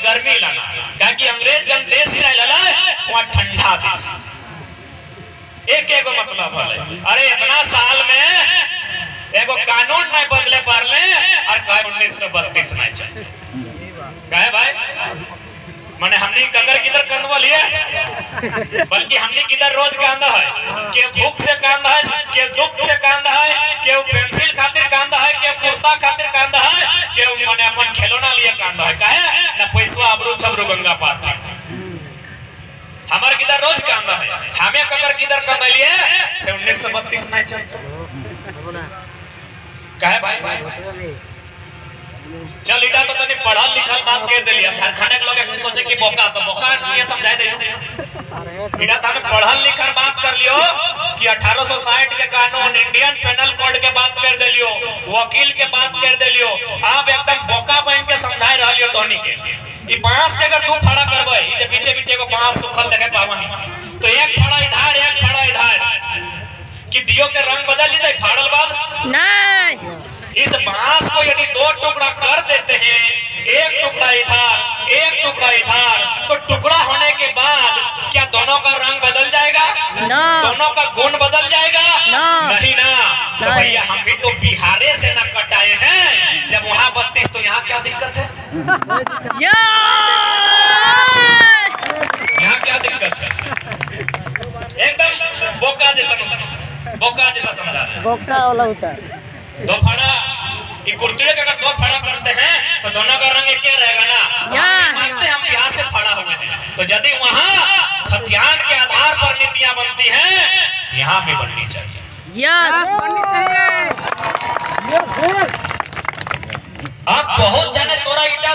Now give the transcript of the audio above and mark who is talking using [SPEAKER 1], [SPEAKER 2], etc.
[SPEAKER 1] गर्मी लाना, क्या कि अंग्रेज जब देश से आयल वहाँ ठंडा देश। एक एगो मतलब है, अरे इतना साल में एगो कानून नहीं बदले पारले और कहे 1932 नहीं चलते। कहे भाई माने हमने कगर किधर कंधवा लिया, बल्कि हमने किधर रोज कांदा है, के भूख से कांदा है, के दुख से कांदा है, के पेंसिल खातिर कांदा है, के कुर्ता खातिर कांदा है, के माने अपन खिलौना लिए कांदा है। काहे ना पैसा अबरू छबरू गंगा पार के हमार किधर रोज कांदा है, हमें कगर किधर कांदा लिए से 1932 नहीं चलता। काहे भाई चल इटा तो तनी पढ़ल लिखल बात कर देलिया, झारखंड के लोग एक सोचे कि बोका तो बोका ये समझाई दे इटा तो हमें पढ़ल लिखल बात कर लियो कि 1860 के कानून, इंडियन पेनल कोड के बात कर देलियो, वकील के बात कर देलियो, आप एकदम बोका बन के समझाई रहलियो तोनी के। ई बांस के अगर दो फाड़ा करबे, ई जे पीछे को बांस सुखल देखे पावही, तो एक फाड़ा इधर एक फाड़ा इधर कि दियो के रंग बदल जइते फाड़ल बाद
[SPEAKER 2] नहीं।
[SPEAKER 1] इस बांस को यदि दो टुकड़ा कर देते हैं, एक टुकड़ा इधर एक टुकड़ा इधर, तो टुकड़ा होने के बाद क्या दोनों का रंग बदल जाएगा? दोनों का गुण बदल जाएगा? नहीं ना। तो भैया हम भी तो बिहारे से ना कटाए हैं, जब वहाँ 32 तो यहाँ क्या दिक्कत है? यहाँ क्या दिक्कत है? एकदम बोका जैसा समझा
[SPEAKER 2] बोका वाला होता है।
[SPEAKER 1] दो फाड़ा ये कुर्ते का अगर दो फाड़ा करते हैं तो दोनों का रंग एक रहेगा ना। मानते हम यहाँ से फाड़ा हुए हैं, तो यदि वहाँ खतियान के आधार पर नीतियाँ बनती हैं, यहाँ भी बननी चाहिए। अब बहुत जाने तोरा ईटा